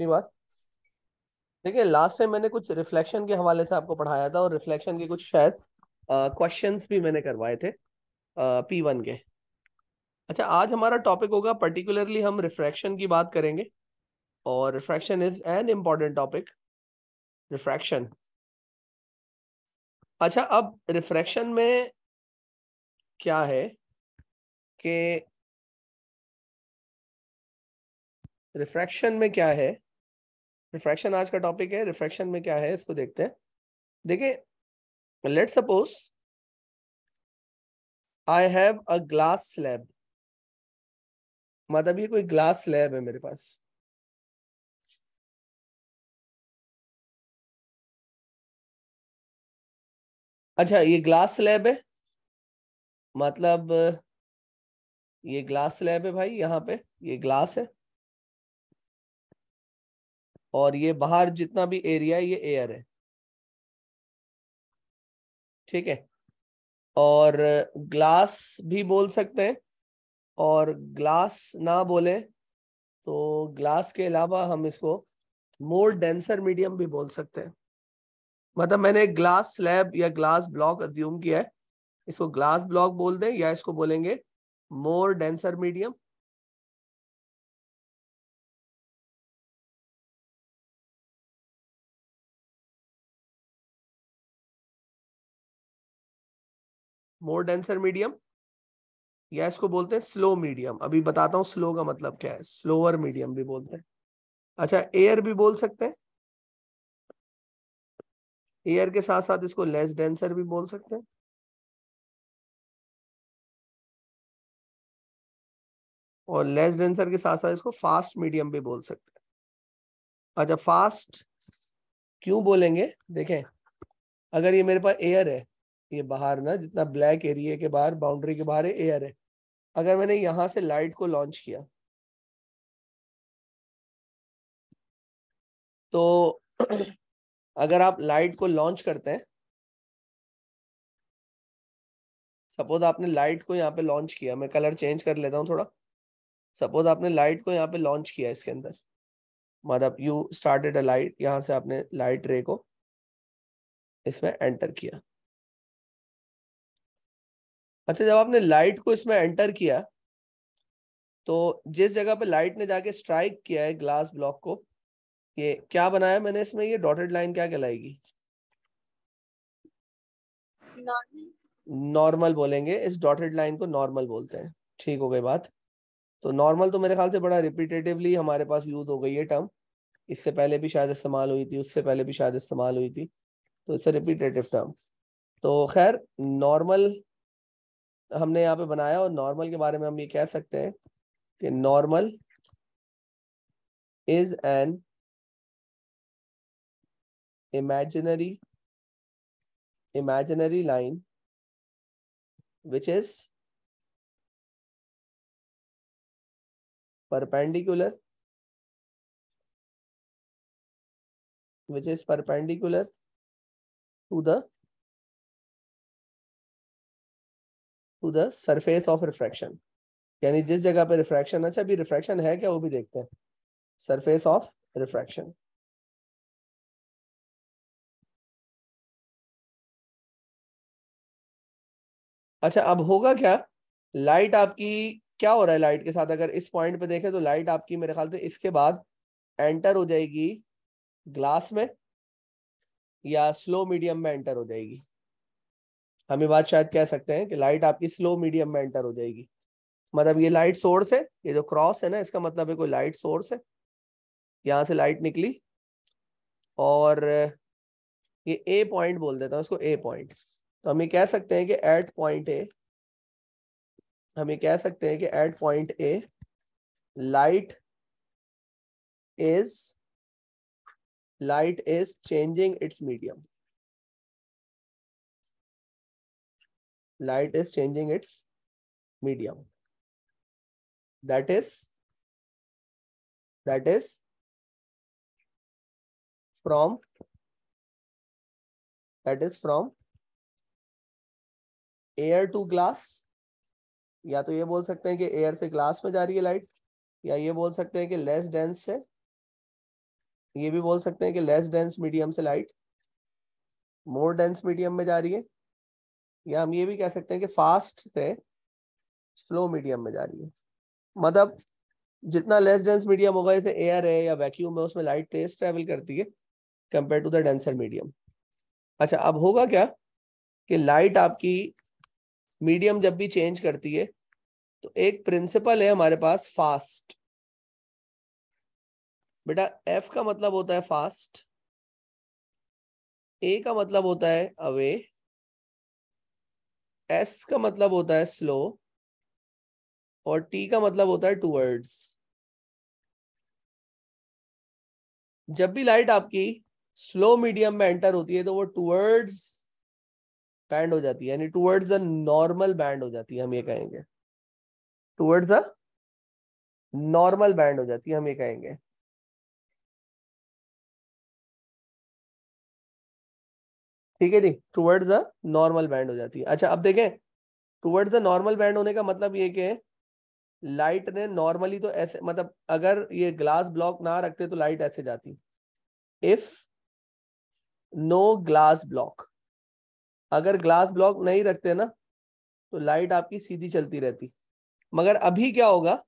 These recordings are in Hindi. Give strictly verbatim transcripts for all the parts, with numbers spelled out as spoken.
अपनी बात। देखिए लास्ट टाइम मैंने कुछ रिफ्लेक्शन के हवाले से आपको पढ़ाया था और रिफ्लेक्शन के कुछ शायद क्वेश्चंस भी मैंने करवाए थे पी वन के। अच्छा, आज हमारा टॉपिक होगा, पर्टिकुलरली हम रिफ्रैक्शन की बात करेंगे और refraction is an important topic. Refraction. अच्छा, अब रिफ्रैक्शन में क्या है कि रिफ्रैक्शन में क्या है रिफ्रैक्शन आज का टॉपिक है। रिफ्रैक्शन में क्या है इसको देखते हैं। देखिए, let's suppose I have a glass slab. मतलब ये कोई ग्लास स्लैब है मेरे पास। अच्छा, ये ग्लास स्लैब है, मतलब ये ग्लास स्लैब है भाई। यहाँ पे ये ग्लास है और ये बाहर जितना भी एरिया है ये एयर है। ठीक है। और ग्लास भी बोल सकते हैं, और ग्लास ना बोले तो ग्लास के अलावा हम इसको मोर डेंसर मीडियम भी बोल सकते हैं। मतलब मैंने एक ग्लास स्लैब या ग्लास ब्लॉक अज्यूम किया है, इसको ग्लास ब्लॉक बोल दें या इसको बोलेंगे more denser medium. More denser medium, या इसको बोलते हैं स्लो मीडियम। अभी बताता हूँ स्लो का मतलब क्या है। स्लोअर मीडियम भी बोलते हैं। अच्छा, एयर भी बोल सकते हैं। एयर के साथ साथ इसको लेस डेंसर भी बोल सकते हैं। और लेस डेंसर के साथ साथ इसको फास्ट मीडियम भी बोल सकते हैं। अच्छा, फास्ट क्यों बोलेंगे, देखें। अगर ये मेरे पास एयर है, ये बाहर ना जितना ब्लैक एरिया के बाहर, बाउंड्री के बाहर है, एयर है। अगर मैंने यहां से लाइट को लॉन्च किया तो अगर आप लाइट को लॉन्च करते हैं, सपोज आपने लाइट को यहाँ पे लॉन्च किया, मैं कलर चेंज कर लेता हूँ थोड़ा। सपोज आपने लाइट को यहाँ पे लॉन्च किया इसके अंदर, मतलब यू स्टार्टेड अ लाइट, यहाँ से आपने लाइट रे को इसमें एंटर किया। अच्छा, जब आपने लाइट को इसमें एंटर किया तो जिस जगह पे लाइट ने जाके स्ट्राइक किया है ग्लास ब्लॉक को, ये क्या बनाया मैंने इसमें, ये डॉटेड लाइन क्या कहलाएगी? नॉर्मल बोलेंगे। इस डॉटेड लाइन को नॉर्मल बोलते हैं। ठीक हो गई बात। तो नॉर्मल तो मेरे ख्याल से बड़ा रिपीटेटिवली हमारे पास यूज हो गई है टर्म। इससे पहले भी शायद इस्तेमाल हुई थी, उससे पहले भी शायद इस्तेमाल हुई थी। तो इट्स रिपीटेटिव टर्म। तो खैर, नॉर्मल हमने यहाँ पे बनाया, और नॉर्मल के बारे में हम ये कह सकते हैं कि normal is an imaginary imaginary line which is perpendicular which is perpendicular to the to the surface of refraction। यानी जिस जगह पे रिफ्रैक्शन, अच्छा अभी रिफ्रैक्शन है क्या वो भी देखते हैं। Surface of refraction. अच्छा, अब होगा क्या, लाइट आपकी क्या हो रहा है लाइट के साथ, अगर इस पॉइंट पे देखें तो लाइट आपकी मेरे ख्याल से इसके बाद एंटर हो जाएगी ग्लास में, या स्लो मीडियम में एंटर हो जाएगी। हम ये बात शायद कह सकते हैं कि लाइट आपकी स्लो मीडियम में एंटर हो जाएगी। मतलब ये लाइट सोर्स है, ये जो क्रॉस है ना, इसका मतलब है कोई लाइट सोर्स है, यहां से लाइट निकली, और ये ए पॉइंट बोल देता हूँ इसको, ए पॉइंट। तो हम ये कह सकते हैं कि एट पॉइंट ए हम ये कह सकते हैं कि at point A light is light is changing its medium. Light is changing its medium. That is that is from that is from air to glass. या तो ये बोल सकते हैं कि एयर से ग्लास में जा रही है लाइट, या ये बोल सकते हैं कि लेस डेंस से ये भी बोल सकते हैं कि लेस डेंस मीडियम से लाइट मोर डेंस मीडियम में जा रही है, या हम ये भी कह सकते हैं कि फास्ट से स्लो मीडियम में जा रही है। मतलब जितना लेस डेंस मीडियम होगा, जैसे एयर है या वैक्यूम है, उसमें लाइट तेज ट्रेवल करती है compare to the denser medium. अच्छा, अब होगा क्या कि लाइट आपकी मीडियम जब भी चेंज करती है तो एक प्रिंसिपल है हमारे पास फास्ट। बेटा एफ का मतलब होता है फास्ट, ए का मतलब होता है अवे, एस का मतलब होता है स्लो, और टी का मतलब होता है टूवर्ड्स। जब भी लाइट आपकी स्लो मीडियम में एंटर होती है तो वो टूवर्ड्स बैंड हो जाती है, यानी टूवर्ड्स द नॉर्मल बैंड हो जाती है, हम ये कहेंगे टूवर्ड्स द नॉर्मल बैंड हो जाती है, हम ये कहेंगे। ठीक है जी, टूवर्ड्स द नॉर्मल बैंड हो जाती है। अच्छा अब देखें, टूवर्ड्स द नॉर्मल बैंड होने का मतलब ये कि लाइट ने नॉर्मली तो ऐसे, मतलब अगर ये ग्लास ब्लॉक ना रखते तो लाइट ऐसे जाती, इफ नो ग्लास ब्लॉक। अगर ग्लास ब्लॉक नहीं रखते ना तो लाइट आपकी सीधी चलती रहती। मगर अभी क्या होगा,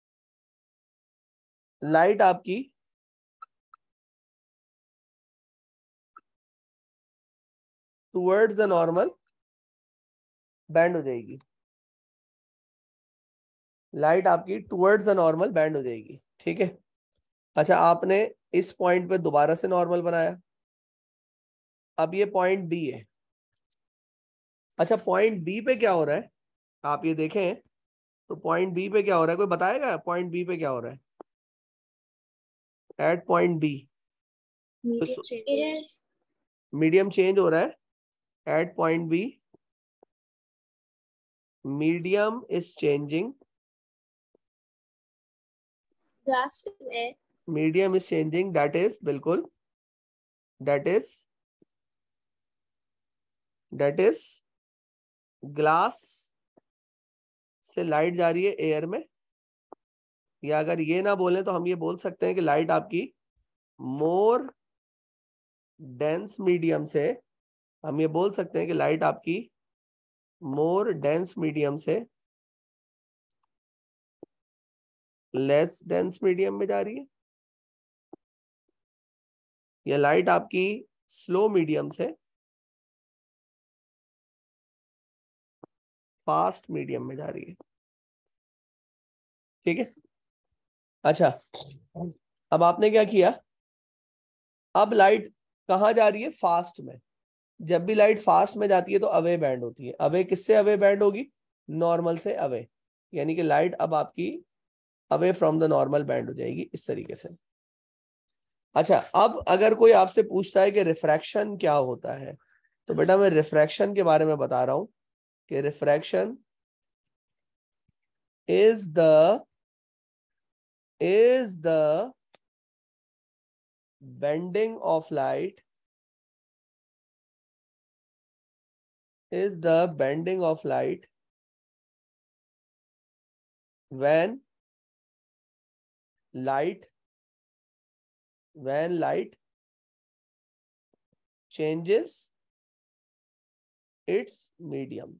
लाइट आपकी टूवर्ड्स द नॉर्मल बैंड हो जाएगी, लाइट आपकी टूवर्ड्स द नॉर्मल बैंड हो जाएगी। ठीक है। अच्छा, आपने इस पॉइंट पे दोबारा से नॉर्मल बनाया, अब ये पॉइंट बी है। अच्छा, पॉइंट बी पे क्या हो रहा है, आप ये देखें तो पॉइंट बी पे क्या हो रहा है, कोई बताएगा पॉइंट बी पे क्या हो रहा है? At point B medium change हो रहा है। At point B medium is changing, medium is changing, that is बिल्कुल, that is that is glass से लाइट जा रही है एयर में, या अगर ये ना बोले तो हम ये बोल सकते हैं कि लाइट आपकी मोर डेंस मीडियम से, हम ये बोल सकते हैं कि लाइट आपकी मोर डेंस मीडियम से लेस डेंस मीडियम में जा रही है, या लाइट आपकी स्लो मीडियम से फास्ट मीडियम में जा रही है। ठीक है। अच्छा, अब आपने क्या किया, अब लाइट कहाँ जा रही है, फास्ट में। जब भी लाइट फास्ट में जाती है तो अवे बैंड होती है। अवे किससे अवे बैंड होगी, नॉर्मल से अवे, यानी कि लाइट अब आपकी away from the normal bend हो जाएगी इस तरीके से। अच्छा, अब अगर कोई आपसे पूछता है कि रिफ्रैक्शन क्या होता है, तो बेटा मैं रिफ्रैक्शन के बारे में बता रहा हूं कि refraction is the is the bending of light is the bending of light when light when light changes its medium।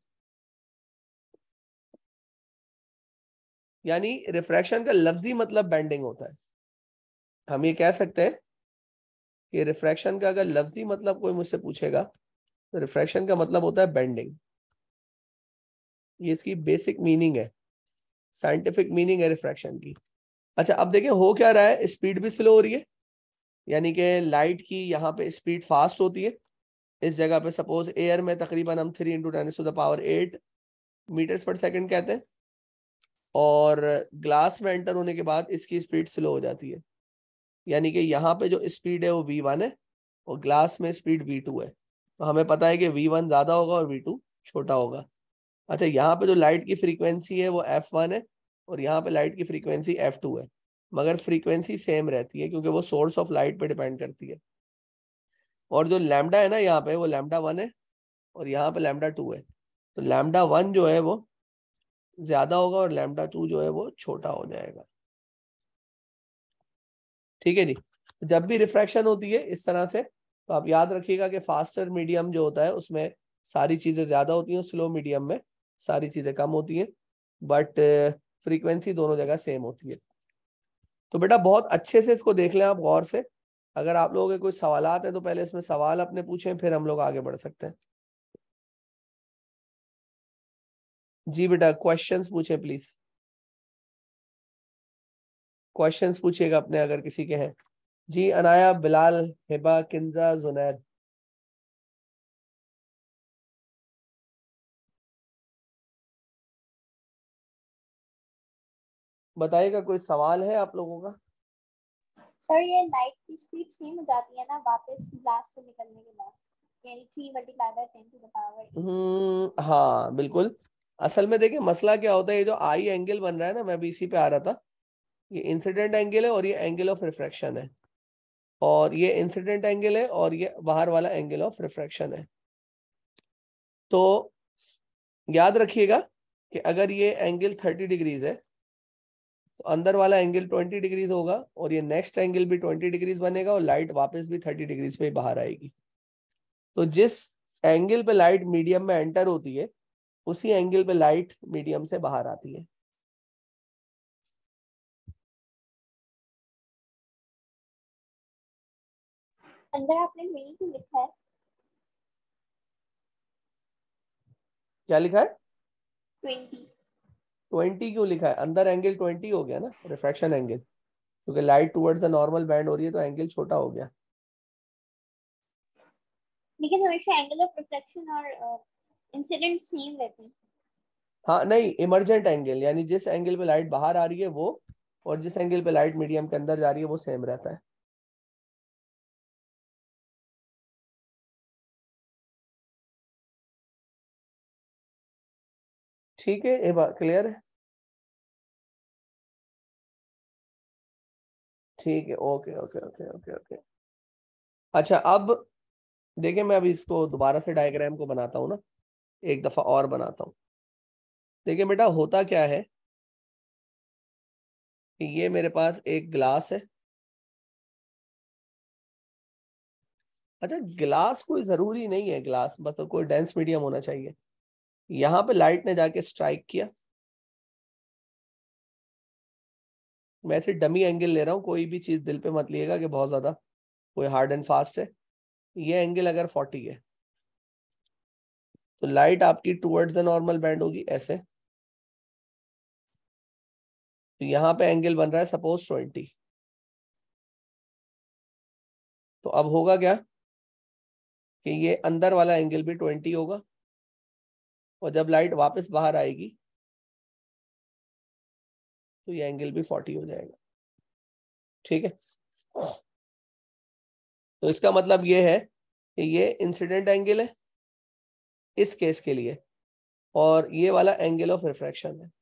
यानी रिफ्रैक्शन का लफ्जी मतलब बेंडिंग होता है। हम ये कह सकते हैं कि रिफ्रैक्शन का अगर लफ्जी मतलब कोई मुझसे पूछेगा तो रिफ्रैक्शन का मतलब होता है बेंडिंग। ये इसकी बेसिक मीनिंग है, साइंटिफिक मीनिंग है रिफ्रैक्शन की। अच्छा, अब देखिए हो क्या रहा है, स्पीड भी स्लो हो रही है, यानी कि लाइट की यहाँ पे स्पीड फास्ट होती है। इस जगह पे सपोज एयर में तकरीबन हम three into ten to the power eight meters per second कहते हैं, और ग्लास में एंटर होने के बाद इसकी स्पीड स्लो हो जाती है, यानी कि यहाँ पे जो स्पीड है वो वी वन है और ग्लास में स्पीड वी टू है। तो हमें पता है कि वी वन ज्यादा होगा और वी टू छोटा होगा। अच्छा, यहाँ पे जो लाइट की फ्रीक्वेंसी है वो एफ वन है और यहाँ पे लाइट की फ्रीक्वेंसी एफ टू है, मगर फ्रीक्वेंसी सेम रहती है क्योंकि वो सोर्स ऑफ लाइट पे डिपेंड करती है। और जो लैम्डा है ना यहाँ पे, वो लैम्डा वन है और यहाँ पे लैम्डा टू है। तो लैम्डा वन जो है वो ज्यादा होगा और लैम्डा टू जो है वो छोटा हो जाएगा। ठीक है जी। जब भी रिफ्रैक्शन होती है इस तरह से, तो आप याद रखिएगा कि फास्टर मीडियम जो होता है उसमें सारी चीजें ज्यादा होती हैं, स्लो मीडियम में सारी चीजें कम होती हैं, बट फ्रीक्वेंसी दोनों जगह सेम होती है। तो बेटा बहुत अच्छे से इसको देख लें आप गौर से। अगर आप लोगों के कोई सवालात हैं तो पहले इसमें सवाल अपने पूछें, फिर हम लोग आगे बढ़ सकते हैं। जी बेटा क्वेश्चंस पूछें प्लीज, क्वेश्चंस पूछिएगा अपने अगर किसी के हैं। जी अनाया, बिलाल, हिबा, किंजा, जुनैद। बताइएगा कोई सवाल है आप लोगों का। सर ये लाइट की स्पीड सेम हो जाती है ना वापस ग्लास से निकलने के बाद, यानी three multiply by ten to the power eight. हम्म हाँ बिल्कुल। असल में देखिए मसला क्या होता है, ये जो आई एंगल बन रहा है ना, मैं अभी इसी पे आ रहा था, ये इंसिडेंट एंगल है और ये एंगल ऑफ रिफ्रैक्शन है, और ये इंसिडेंट एंगल है और ये बाहर वाला एंगल ऑफ रिफ्रैक्शन है। तो याद रखिएगा कि अगर ये एंगल थर्टी डिग्रीज है तो अंदर वाला एंगल ट्वेंटी डिग्रीज होगा, और ये नेक्स्ट एंगल भी ट्वेंटी डिग्रीज बनेगा, और लाइट वापस भी थर्टी डिग्रीज पे बाहर आएगी। तो जिस एंगल पे लाइट मीडियम में एंटर होती है उसी एंगल पे लाइट मीडियम से बाहर आती है। अंदर आपने ट्वेंटी क्यों लिखा है? क्या लिखा है? ट्वेंटी। ट्वेंटी क्यों लिखा है? अंदर एंगल ट्वेंटी हो गया ना, रिफ्रैक्शन एंगल, क्योंकि light towards the normal bend हो रही है तो एंगल छोटा हो गया। लेकिन हमेशा एंगल ऑफ रिफ्लेक्शन और इंसिडेंट सेम रहते हैं। हाँ नहीं, इमरजेंट एंगल यानी जिस एंगल पे लाइट बाहर आ रही है वो, और जिस एंगल पे लाइट मीडियम के अंदर जा रही है वो सेम रहता है। ठीक है, ये बात क्लियर है? ठीक है, okay okay okay okay okay. अच्छा अब देखिए, मैं अभी इसको दोबारा से डायग्राम को बनाता हूँ ना, एक दफा और बनाता हूँ। देखिए बेटा होता क्या है कि ये मेरे पास एक ग्लास है। अच्छा ग्लास कोई जरूरी नहीं है, ग्लास बस तो कोई डेंस मीडियम होना चाहिए। यहाँ पे लाइट ने जाके स्ट्राइक किया, मैं ऐसे डमी एंगल ले रहा हूँ, कोई भी चीज दिल पे मत लिएगा कि बहुत ज्यादा कोई हार्ड एंड फास्ट है। ये एंगल अगर फोर्टी है तो लाइट आपकी टुवर्ड्स द नॉर्मल बैंड होगी ऐसे। तो यहाँ पे एंगल बन रहा है सपोज ट्वेंटी। तो अब होगा क्या कि ये अंदर वाला एंगल भी ट्वेंटी होगा, और जब लाइट वापस बाहर आएगी तो ये एंगल भी फोर्टी हो जाएगा। ठीक है, तो इसका मतलब ये है कि ये इंसिडेंट एंगल है इस केस के लिए, और ये वाला एंगल ऑफ रिफ्रैक्शन है।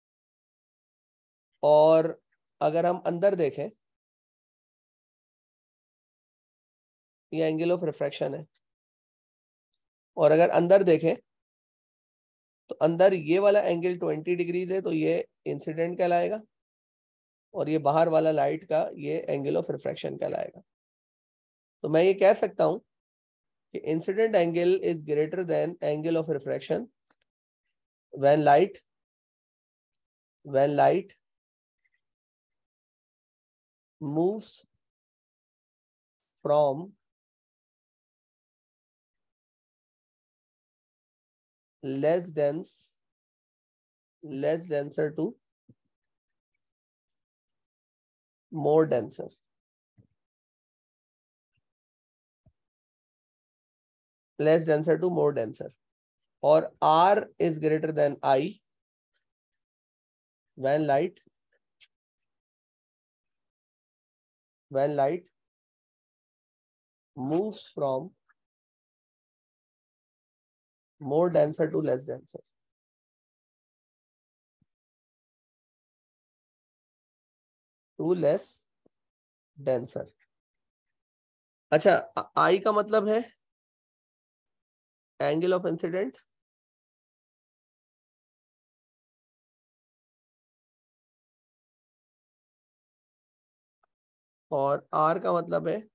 और अगर हम अंदर देखें, ये एंगल ऑफ रिफ्रैक्शन है, और अगर अंदर देखें तो अंदर ये वाला एंगल ट्वेंटी डिग्रीज है तो ये इंसिडेंट कहलाएगा, और ये बाहर वाला लाइट का ये एंगल ऑफ रिफ्रैक्शन कहलाएगा। तो मैं ये कह सकता हूं कि incident angle is greater than angle of refraction when light when light moves from less dense less denser to more denser, less denser to more denser, और R is greater than I when light when light moves from more denser to less denser, to less denser। अच्छा I का मतलब है एंगल ऑफ इंसिडेंट, और आर का मतलब है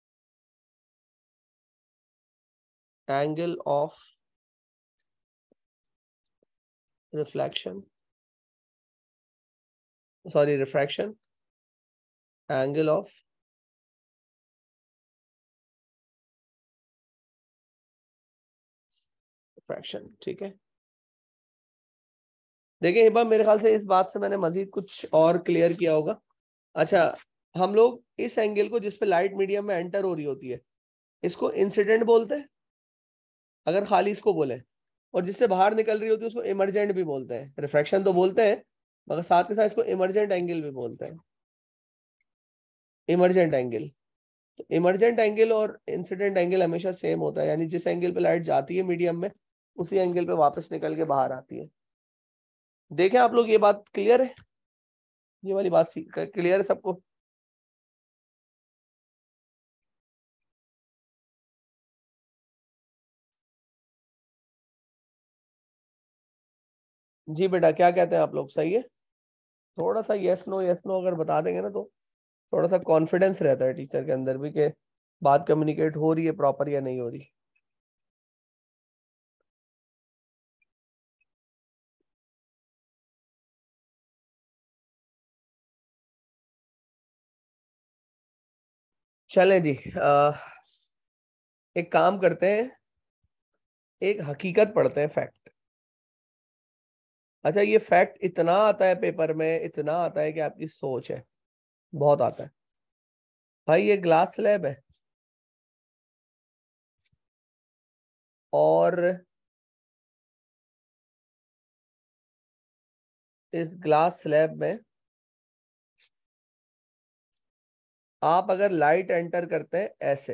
angle of reflection, sorry refraction, angle of refraction. ठीक है, देखिए एक बार मेरे ख्याल से इस बात से मैंने मजीद कुछ और क्लियर किया होगा। अच्छा, हम लोग इस एंगल को जिस पे लाइट मीडियम में एंटर हो रही होती है इसको इंसिडेंट बोलते हैं अगर खाली इसको बोले, और जिससे बाहर निकल रही होती है उसको इमरजेंट भी बोलते हैं। रिफ्रैक्शन तो बोलते हैं मगर साथ के साथ इसको इमरजेंट एंगल भी बोलते हैं, इमरजेंट एंगल। तो इमरजेंट एंगल और इंसिडेंट एंगल हमेशा सेम होता है, यानी जिस एंगल पे लाइट जाती है मीडियम में उसी एंगल पे वापस निकल के बाहर आती है। देखें आप लोग, ये बात क्लियर है, ये वाली बात क्लियर है सबको? जी बेटा, क्या कहते हैं आप लोग, सही है? थोड़ा सा यस नो यस नो अगर बता देंगे ना तो थोड़ा सा कॉन्फिडेंस रहता है टीचर के अंदर भी कि बात कम्युनिकेट हो रही है प्रॉपर या नहीं हो रही। चलें जी, आ, एक काम करते हैं, एक हकीकत पढ़ते हैं, फैक्ट। अच्छा, ये फैक्ट इतना आता है पेपर में, इतना आता है कि आपकी सोच है, बहुत आता है भाई। ये ग्लास स्लैब है और इस ग्लास स्लैब में आप अगर लाइट एंटर करते हैं ऐसे,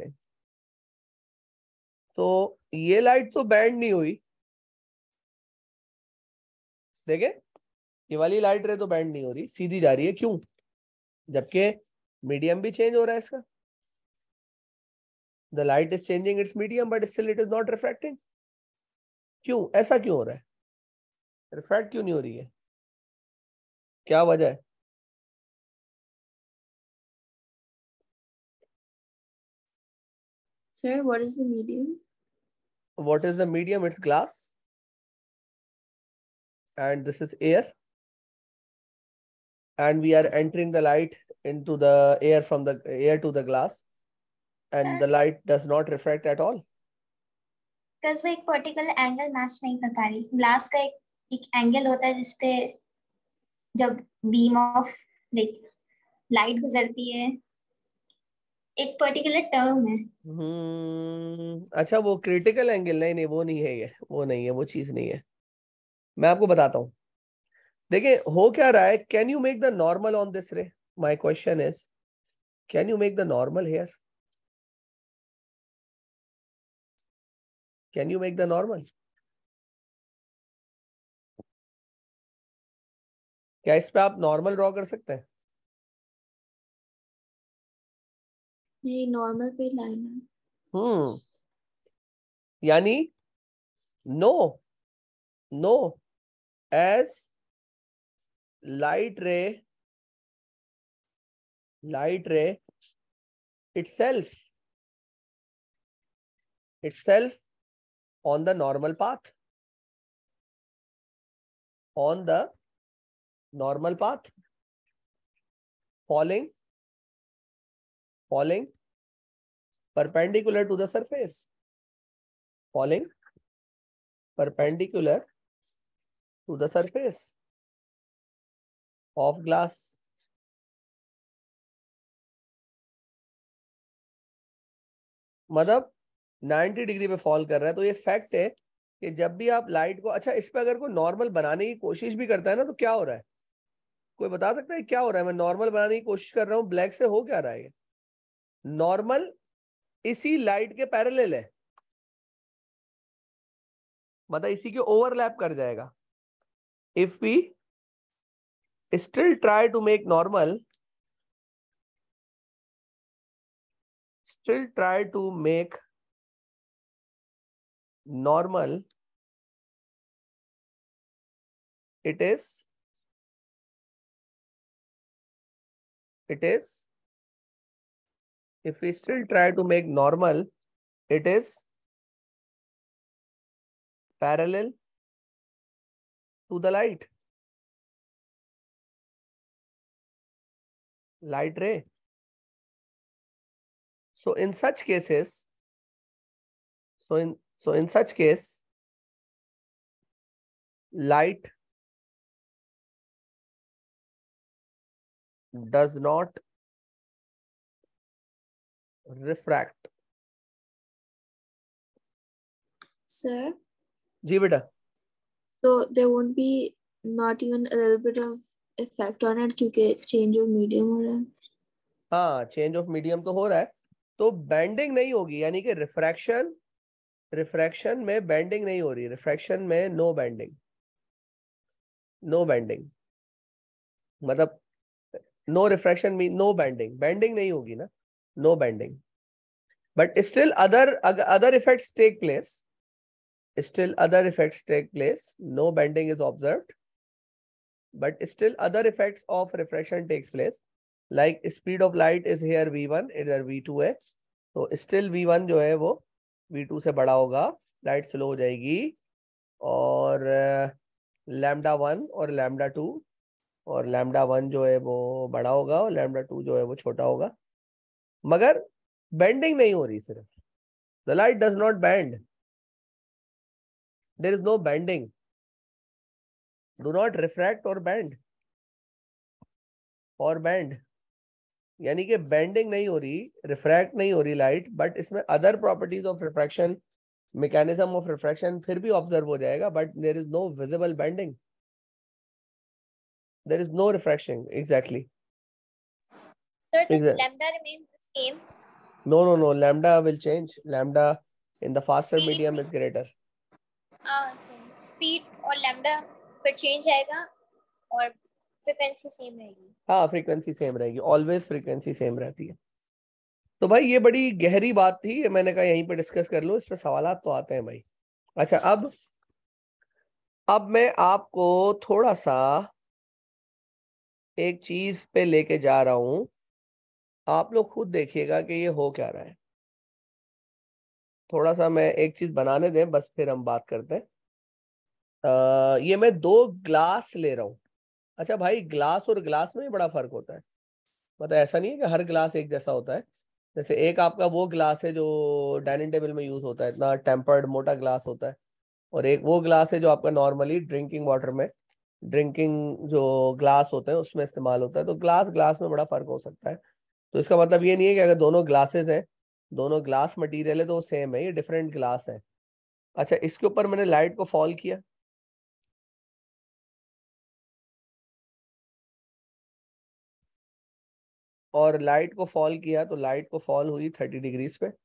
तो ये लाइट तो बैंड नहीं हुई, देखे ये वाली लाइट रे तो बैंड नहीं हो रही, सीधी जा रही है। क्यों? जबकि मीडियम भी चेंज हो रहा है इसका, the light is changing its medium but still it is not refracting. क्यों? ऐसा क्यों हो रहा है? रिफ्रैक्ट क्यों नहीं हो रही है? क्या वजह है? Sir, what is the medium? What is the medium? It's glass and this is air, and we are entering the light into the air from the air to the glass, and Sir, the light does not refract at all. because वो एक पर्टिकुलर एंगल मैच नहीं कर पा रही। ग्लास का एक एक एंगल होता है जिसपे जब बीम ऑफ लाइक लाइट गुजरती है, एक पर्टिकुलर टर्म है। हम्म अच्छा, वो क्रिटिकल एंगल, नहीं नहीं वो नहीं है, ये वो नहीं है, वो चीज नहीं है। मैं आपको बताता हूँ, देखिए हो क्या रहा है। Can you make the normal on this ray? My question is, can you make the normal here? Can you make the normal? क्या इस पे आप नॉर्मल ड्रॉ कर सकते हैं? ये नॉर्मल पे लाइन है। हम्म यानी no, no, as light ray, light ray itself itself on the normal path, on the normal path, falling falling perpendicular to the surface, falling perpendicular to the surface of glass. मतलब नब्बे डिग्री पे फॉल कर रहा है। तो ये फैक्ट है कि जब भी आप लाइट को, अच्छा इस पे अगर कोई नॉर्मल बनाने की कोशिश भी करता है ना तो क्या हो रहा है? कोई बता सकता है क्या हो रहा है? मैं नॉर्मल बनाने की कोशिश कर रहा हूँ, ब्लैक से हो क्या रहा है? नॉर्मल इसी लाइट के पैरेलल है, मतलब इसी के ओवरलैप कर जाएगा। If we still try to make normal, still try to make normal, it is it is if we still try to make normal, it is parallel to the light light ray. So in such cases, so in so in such case, light does not refract. Sir, जी बेटा. so there won't be not even a little bit of effect on it क्योंकि change of medium हो रहा है. हाँ, चेंज ऑफ मीडियम तो हो रहा है, तो बेंडिंग नहीं होगी, यानी कि रिफ्रैक्शन रिफ्रैक्शन में बेंडिंग नहीं हो रही, रिफ्रैक्शन में नो बेंडिंग, नो बेंडिंग मतलब no refraction mean no bending, bending नहीं होगी ना, no bending. But still other other effects take place, still other effects take place, no bending is observed, but still other effects of refraction takes place, like speed of light is here v one, इधर v two है, तो still v one जो है वो v two से बड़ा होगा, लाइट स्लो हो जाएगी, और लैम्डा वन और लैम्डा टू, और लैम्डा वन जो है वो बड़ा होगा और लैम्डा टू जो है वो छोटा होगा, मगर बेंडिंग नहीं हो रही सिर्फ. The light does not bend. There is no bending. Do not refract or bend. Or bend. यानी कि बेंडिंग नहीं हो रही, रिफ्रैक्ट नहीं हो रही लाइट, बट इसमें other properties of refraction, mechanism of refraction फिर भी ऑब्जर्व हो जाएगा, but there is no visible bending, there is no refraction. Exactly. Sir, does lambda remains the same? No, no, no. Lambda will change. Lambda in the faster medium is greater. हाँ, same. Speed और lambda पर change आएगा और frequency same रहेगी. हाँ, frequency same रहेगी. Always frequency same रहती है. तो भाई ये बड़ी गहरी बात थी, मैंने कहा यहीं पे डिस्कस कर लो, इस पे सवालात तो आते हैं भाई. अच्छा, अब अब मैं आपको थोड़ा सा एक चीज पे लेके जा रहा हूं, आप लोग खुद देखिएगा कि ये हो क्या रहा है. थोड़ा सा मैं एक चीज बनाने दें बस, फिर हम बात करते हैं. आ, ये मैं दो ग्लास ले रहा हूं. अच्छा भाई, ग्लास और ग्लास में बड़ा फर्क होता है, मतलब ऐसा नहीं है कि हर ग्लास एक जैसा होता है. जैसे एक आपका वो ग्लास है जो डाइनिंग टेबल में यूज होता है, इतना टेम्पर्ड मोटा ग्लास होता है, और एक वो ग्लास है जो आपका नॉर्मली ड्रिंकिंग वाटर में, ड्रिंकिंग जो ग्लास होते हैं उसमें इस्तेमाल होता है. तो ग्लास ग्लास में बड़ा फर्क हो सकता है. तो इसका मतलब ये नहीं है कि अगर दोनों ग्लासेस हैं, दोनों ग्लास मटेरियल है तो वो सेम है, ये डिफरेंट ग्लास है. अच्छा, इसके ऊपर मैंने लाइट को फॉल किया, और लाइट को फॉल किया तो लाइट को फॉल हुई थर्टी डिग्रीज पे.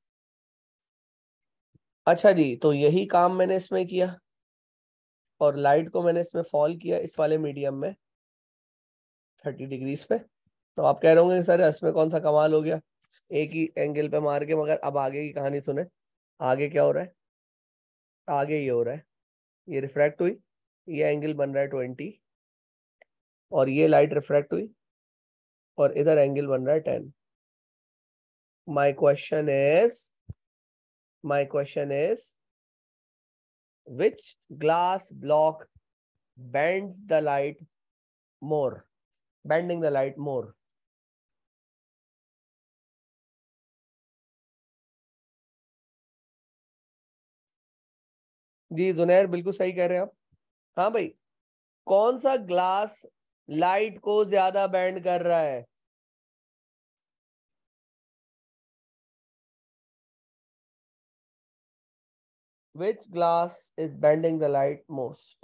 अच्छा जी, तो यही काम मैंने इसमें किया, और लाइट को मैंने इसमें फॉल किया इस वाले मीडियम में थर्टी डिग्रीज पे. तो आप कह रहे होंगे सर इसमें कौन सा कमाल हो गया, एक ही एंगल पे मार के, मगर अब आगे की कहानी सुने. आगे क्या हो रहा है, आगे ये हो रहा है, ये रिफ्रैक्ट हुई, ये एंगल बन रहा है ट्वेंटी, और ये लाइट रिफ्रैक्ट हुई, और इधर एंगल बन रहा है ten. My question is my question is which glass block bends the light more, bending the light more? जी जुनैर बिल्कुल सही कह रहे हैं आप. हाँ भाई, कौन सा ग्लास लाइट को ज्यादा बेंड कर रहा है? Which glass is bending the light most?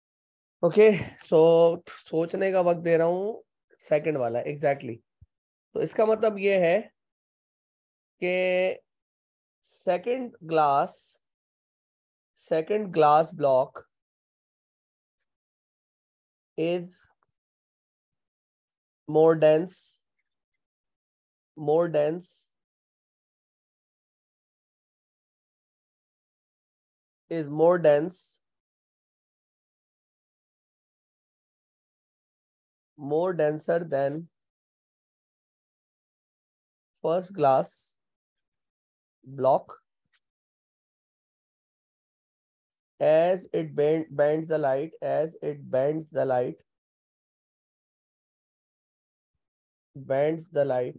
Okay, so सोचने का वक्त दे रहा हूं, सेकंड वाला एग्जैक्टली exactly. तो इसका मतलब ये है कि second glass second glass block is more dense more dense is more dense more denser than first glass block as it bend, bends the light as it bends the light bends the light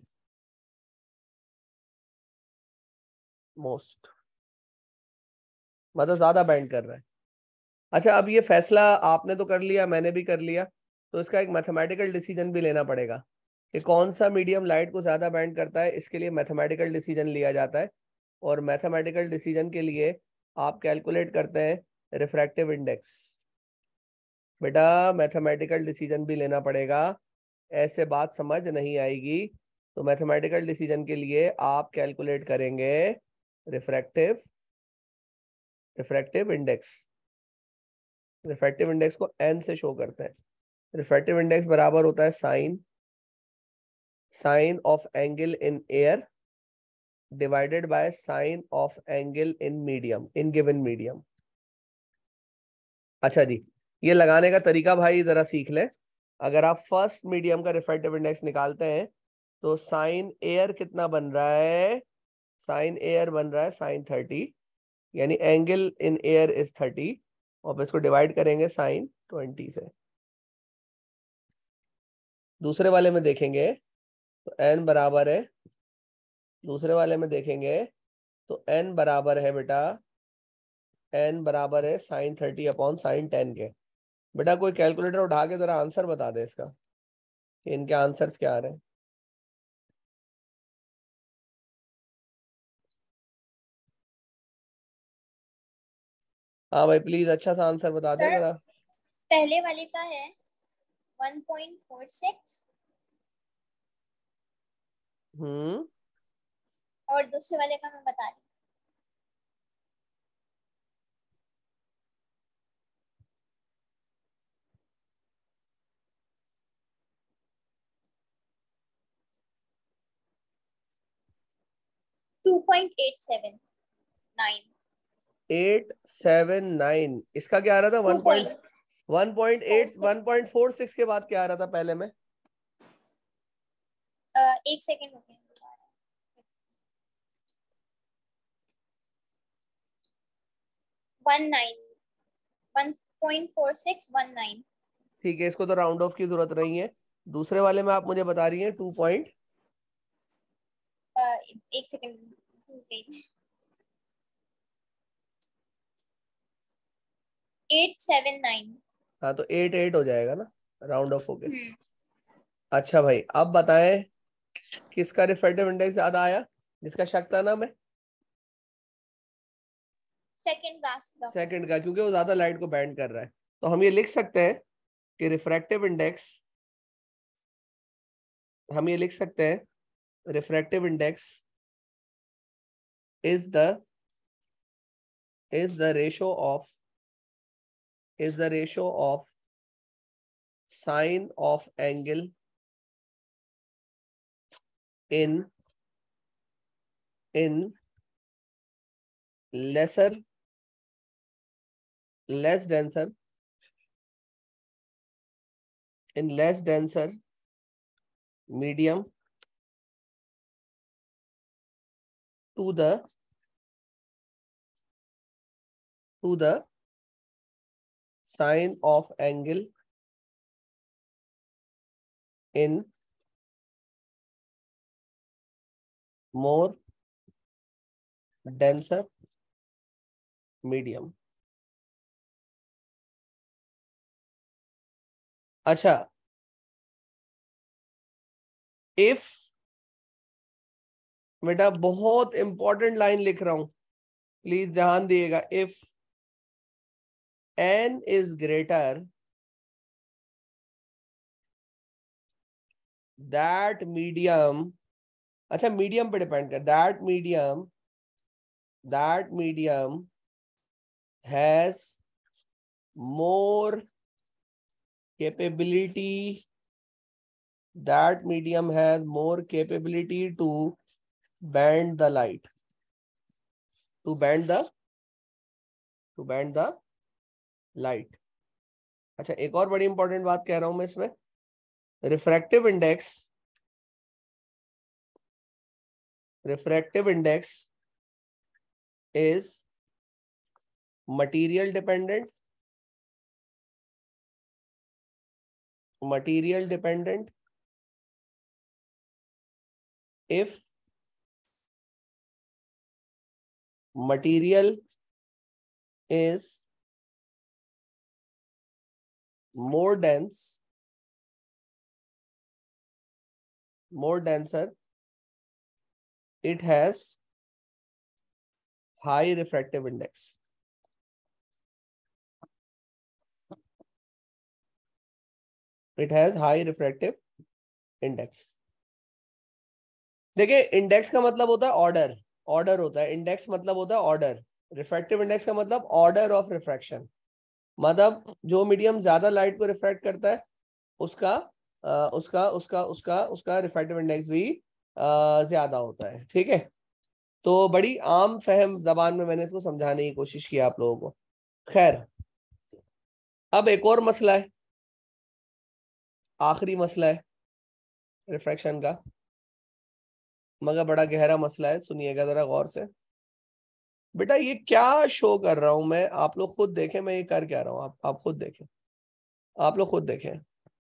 most, मतलब ज्यादा बैंड कर रहा है। अच्छा, अब ये फैसला आपने तो कर लिया, मैंने भी कर लिया, तो इसका एक मैथमेटिकल डिसीजन भी लेना पड़ेगा कि कौन सा मीडियम लाइट को ज्यादा बैंड करता है। इसके लिए मैथमेटिकल डिसीजन लिया जाता है, और मैथमेटिकल डिसीजन के लिए आप कैलकुलेट करते हैं रिफ्रैक्टिव इंडेक्स। बेटा मैथमेटिकल डिसीजन भी लेना पड़ेगा, ऐसे बात समझ नहीं आएगी। तो मैथमेटिकल डिसीजन के लिए आप कैलकुलेट करेंगे refractive refractive index. Refractive index को एन से शो करते हैं। रिफ्रैक्टिव इंडेक्स बराबर होता है sine sine of angle in air divided by sine of angle in medium in given medium. अच्छा जी, ये लगाने का तरीका भाई जरा सीख ले। अगर आप फर्स्ट मीडियम का रिफ्रैक्टिव इंडेक्स निकालते हैं तो साइन एयर कितना बन रहा है, साइन एयर बन रहा है साइन थर्टी, यानी angle in air is thirty, और इसको डिवाइड करेंगे साइन ट्वेंटी से। दूसरे वाले में देखेंगे तो n बराबर है दूसरे वाले में देखेंगे तो n बराबर है बेटा n बराबर है sine thirty upon sine ten के। बेटा कोई कैलकुलेटर उठा के जरा आंसर बता दे इसका कि इनके आंसर्स क्या आ रहे हैं। हाँ भाई प्लीज अच्छा सा आंसर बता दे सर जरा। पहले वाले का है वन पॉइंट फोर सिक्स हम्म और दूसरे वाले का मैं बता रही two point eight seven nine eight seven nine, इसका क्या आ रहा था two one point point one point four eight one point four six के बाद क्या आ रहा था पहले में। एक सेकेंड हो गया one nine one point four six one nine. ठीक है, इसको तो राउंड ऑफ की जरूरत नहीं है। दूसरे वाले में आप मुझे बता रही हैं टू पॉइंट एक सेकेंड एट सेवन नाइन। हाँ तो एट एट हो जाएगा ना, राउंड ऑफ हो गया। अच्छा भाई अब बताएं किसका रिफ्रैक्टिव इंडेक्स ज्यादा आया, जिसका शक था ना मैं, सेकेंड ग्लास ब्लॉक। सेकंड का, क्योंकि वो ज्यादा लाइट को बैंड कर रहा है। तो हम ये लिख सकते हैं कि रिफ्रैक्टिव इंडेक्स हम ये लिख सकते हैं refractive index is the is the ratio of is the ratio of sine of angle in in lesser less denser in less denser medium to the to the sine of angle in more denser medium। अच्छा, if बेटा बहुत इंपॉर्टेंट लाइन लिख रहा हूं, प्लीज ध्यान दिएगा। If n is greater that medium, अच्छा मीडियम पे डिपेंड कर, that medium that medium has more capability that medium has more capability to bend the light, to bend the to bend the light. अच्छा एक और बड़ी इंपॉर्टेंट बात कह रहा हूं मैं इसमें, refractive index refractive index is material dependent material dependent if material is more dense, more denser, it has high refractive index. It has high refractive index. देखिए इंडेक्स का मतलब होता है ऑर्डर, ऑर्डर होता है, इंडेक्स मतलब होता है ऑर्डर, रिफ्रैक्टिव इंडेक्स का मतलब ऑर्डर ऑफ रिफ्रैक्शन, मतलब जो मीडियम ज्यादा लाइट को रिफ्रैक्ट करता है उसका आ, उसका उसका उसका उसका रिफ्रैक्टिव इंडेक्स भी आ, ज्यादा होता है। ठीक है, तो बड़ी आम फहम जबान में मैंने इसको समझाने की कोशिश की आप लोगों को। खैर अब एक और मसला है, आखिरी मसला है रिफ्रैक्शन का, मगर बड़ा गहरा मसला है, सुनिएगा जरा गौर से। बेटा ये क्या शो कर रहा हूं मैं, आप लोग खुद देखें मैं ये कर क्या रहा हूं, आप आप खुद देखें, आप लोग खुद देखें,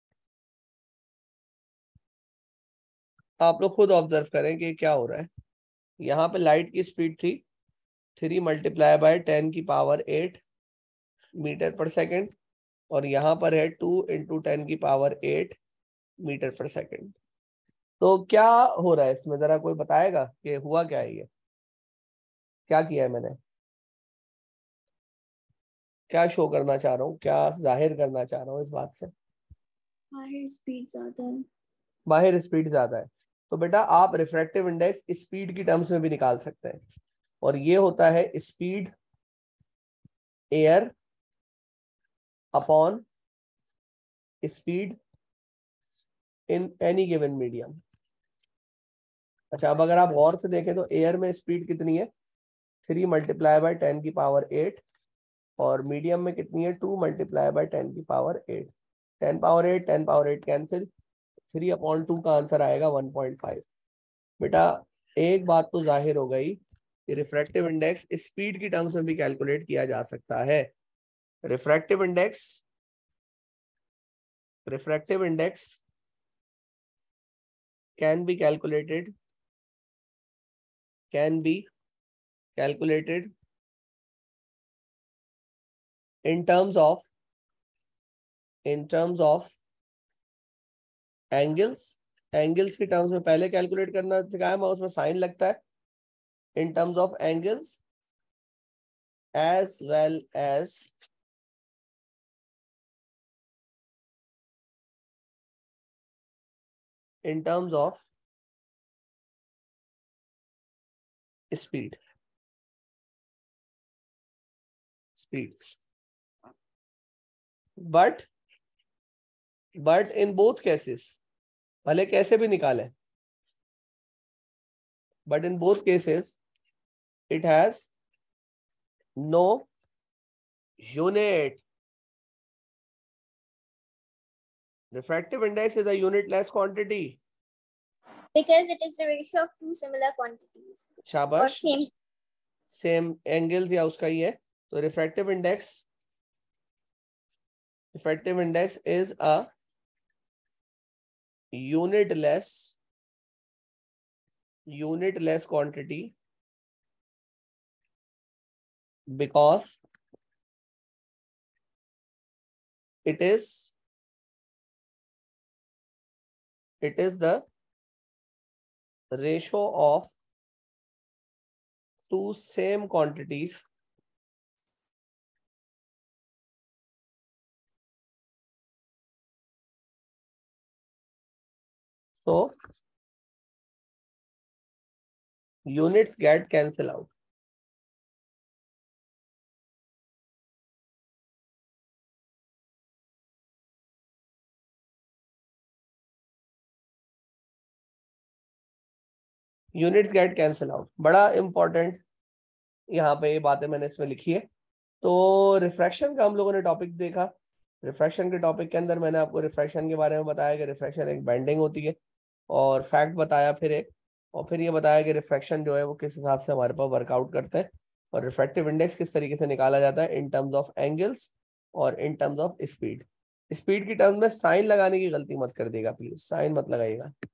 आप लोग खुद ऑब्जर्व करें कि क्या हो रहा है। यहाँ पे लाइट की स्पीड थी थ्री मल्टीप्लाई बाय टेन की power eight meter per second, और यहाँ पर है टू इंटू टेन की power eight meter per second. तो क्या हो रहा है इसमें, जरा कोई बताएगा कि हुआ क्या है, ये क्या किया है मैंने, क्या शो करना चाह रहा हूँ, क्या जाहिर करना चाह रहा हूँ इस बात से। बाहर स्पीड ज्यादा है, बाहर स्पीड ज्यादा है, तो बेटा आप रिफ्रैक्टिव इंडेक्स स्पीड की टर्म्स में भी निकाल सकते हैं, और ये होता है speed air upon speed in any given medium. अच्छा अब अगर आप गौर से देखें तो एयर में स्पीड कितनी है, थ्री मल्टीप्लाई बाय टेन की पावर एट, और मीडियम में कितनी है, टू मल्टीप्लाई बाय टेन की power eight, ten power eight ten power eight cancel, three upon two का आंसर आएगा वन पॉइंट फाइव। बेटा एक बात तो जाहिर हो गई कि रिफ्रैक्टिव इंडेक्स स्पीड की टर्म्स में भी कैलकुलेट किया जा सकता है। Refractive index refractive index can be calculated can be calculated in terms of in terms of angles, angles की टर्म्स में पहले कैलकुलेट करना सिखाया मैं, उसमें साइन लगता है, in terms of angles as well as in terms of speed speeds but but in both cases, भले कैसे भी निकालें, but in both cases it has no unit. Refractive index is a unitless quantity. Because it is the ratio of two similar quantities or शाबाश, same. सेम एंगल्स या उसका ही है, तो refractive index refractive index is a unitless unitless quantity because it is it is the ratio of two same quantities so units get cancel out. Units get cancel out, बड़ा इंपॉर्टेंट यहाँ पे ये बातें मैंने इसमें लिखी है। तो रिफ्रैक्शन का हम लोगों ने टॉपिक देखा। रिफ्रैक्शन के टॉपिक के अंदर मैंने आपको रिफ्रैक्शन के बारे में बताया कि रिफ्रैक्शन एक बेंडिंग होती है, और फैक्ट बताया फिर एक, और फिर ये बताया कि रिफ्रैक्शन जो है वो किस हिसाब से हमारे पास वर्कआउट करते हैं, और रिफ्रैक्टिव इंडेक्स किस तरीके से निकाला जाता है इन टर्म्स ऑफ एंगल्स और in terms of speed. Speed की टर्म्स में साइन लगाने की गलती मत कर देगा प्लीज, साइन मत लगाइएगा।